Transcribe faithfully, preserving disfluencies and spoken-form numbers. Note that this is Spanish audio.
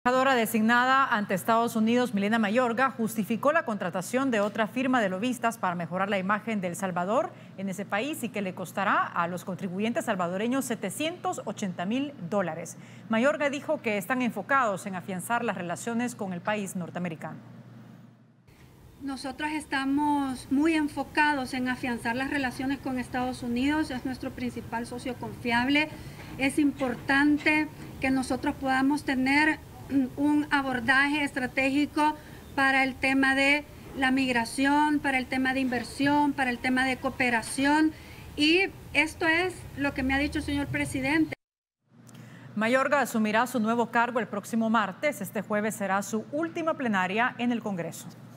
La embajadora designada ante Estados Unidos, Milena Mayorga, justificó la contratación de otra firma de lobistas para mejorar la imagen de El Salvador en ese país y que le costará a los contribuyentes salvadoreños setecientos ochenta mil dólares. Mayorga dijo que están enfocados en afianzar las relaciones con el país norteamericano. Nosotros estamos muy enfocados en afianzar las relaciones con Estados Unidos, es nuestro principal socio confiable. Es importante que nosotros podamos tener un abordaje estratégico para el tema de la migración, para el tema de inversión, para el tema de cooperación, y esto es lo que me ha dicho el señor presidente. Mayorga asumirá su nuevo cargo el próximo martes. Este jueves será su última plenaria en el Congreso.